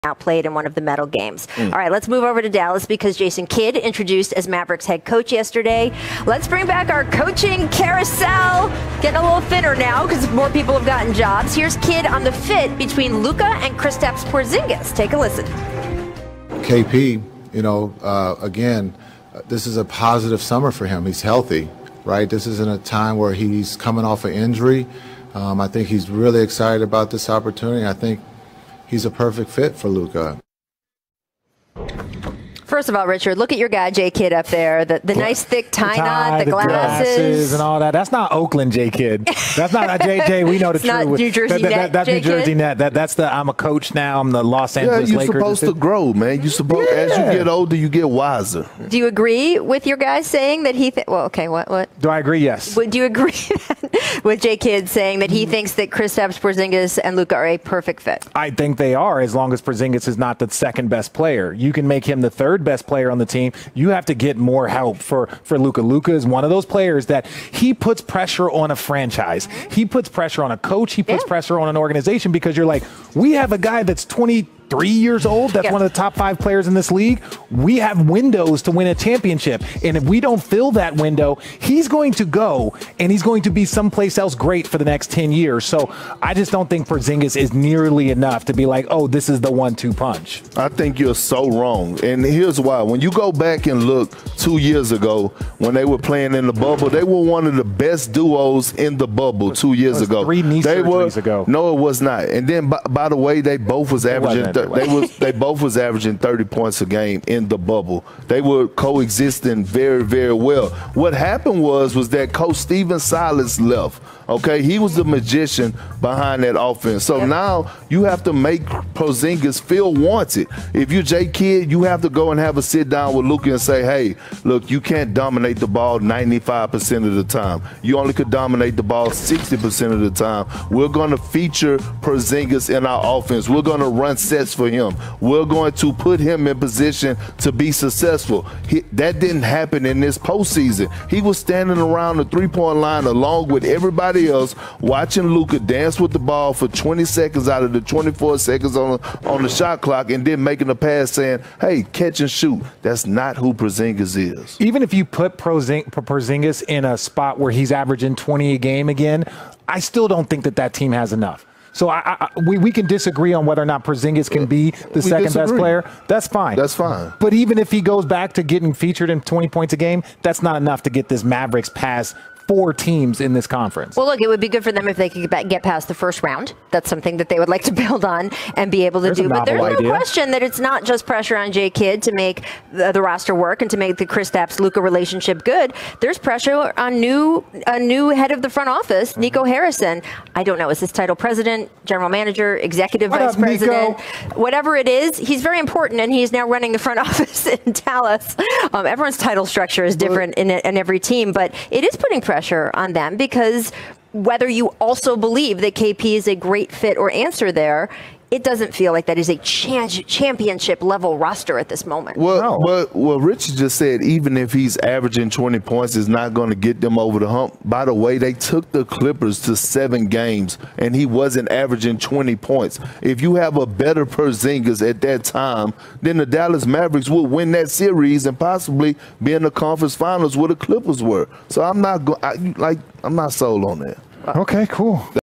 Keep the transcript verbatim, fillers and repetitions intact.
outplayed in one of the medal games. Mm. All right, let's move over to Dallas because Jason Kidd introduced as Mavericks head coach yesterday. Let's bring back our coaching carousel. Getting a little thinner now because more people have gotten jobs. Here's Kidd on the fit between Luka and Kristaps Porzingis. Take a listen. K P, you know, uh, again, this is a positive summer for him. He's healthy, right? This isn't a time where he's coming off an injury. Um, I think he's really excited about this opportunity. I think he's a perfect fit for Luka. First of all, Richard, look at your guy, J. Kidd, up there. The, the nice thick tie, the tie knot, the, the glasses. glasses. And all that. That's not Oakland J. Kidd. That's not J J. We know the it's truth. Not New Jersey that, that, net, That's J. New Jersey Kidd? net. That, that's the, I'm a coach now. I'm the Los Angeles yeah, you're Lakers. supposed to grow, man. You supposed yeah. As you get older, you get wiser. Do you agree with your guy saying that he, th well, okay, what, what? Do I agree? Yes. Would you agree with J. Kidd saying that he thinks that Kristaps Porzingis and Luka are a perfect fit? I think they are, as long as Porzingis is not the second best player. You can make him the third best player on the team. You have to get more help for, for Luka. Luka is one of those players that he puts pressure on a franchise. He puts pressure on a coach. He puts yeah. pressure on an organization because you're like, we have a guy that's twenty-three years old. That's yeah. one of the top five players in this league. We have windows to win a championship. And if we don't fill that window, he's going to go and he's going to be someplace else great for the next ten years. So I just don't think Porzingis is nearly enough to be like, oh, this is the one two punch. I think you're so wrong. And here's why. When you go back and look two years ago when they were playing in the bubble, they were one of the best duos in the bubble two years ago. Three knee they surgeries were, ago. No, it was not. And then, by, by the way, they both was averaging They was they both was averaging thirty points a game in the bubble. They were coexisting very, very well. What happened was was that Coach Stephen Silas left. Okay, he was the magician behind that offense. So yep. now you have to make Porzingis feel wanted. If you're J. Kidd, you have to go and have a sit down with Luka and say, hey, look, you can't dominate the ball ninety-five percent of the time. You only could dominate the ball sixty percent of the time. We're going to feature Porzingis in our offense. We're going to run sets for him. We're going to put him in position to be successful. He, that didn't happen in this postseason. He was standing around the three-point line along with everybody else, watching Luka dance with the ball for twenty seconds out of the twenty-four seconds on the, on the shot clock, and then making a pass saying, hey, catch and shoot. That's not who Porzingis is. Even if you put Porzingis in a spot where he's averaging twenty a game again, I still don't think that that team has enough. So I, I, we, we can disagree on whether or not Porzingis can be the we second disagree. best player. That's fine. That's fine. But even if he goes back to getting featured in twenty points a game, that's not enough to get this Mavericks past four teams in this conference. Well, look, it would be good for them if they could get past the first round. That's something that they would like to build on and be able to there's do. But there's idea. no question that it's not just pressure on J. Kidd to make the, the roster work and to make the Kristaps-Luka relationship good. There's pressure on new a new head of the front office, mm-hmm. Nico Harrison. I don't know, is his title president, general manager, executive what vice up, president? Nico? Whatever it is, he's very important, and he's now running the front office in Dallas. Um, everyone's title structure is different in, in every team, but it is putting pressure on them. Because whether you also believe that K P is a great fit or answer there, it doesn't feel like that is a championship level roster at this moment. Well, no. well, well, Richard just said even if he's averaging twenty points, it's not going to get them over the hump. By the way, they took the Clippers to seven games, and he wasn't averaging twenty points. If you have a better Porzingis at that time, then the Dallas Mavericks will win that series and possibly be in the conference finals where the Clippers were. So I'm not going. Like I'm not sold on that. Okay, cool.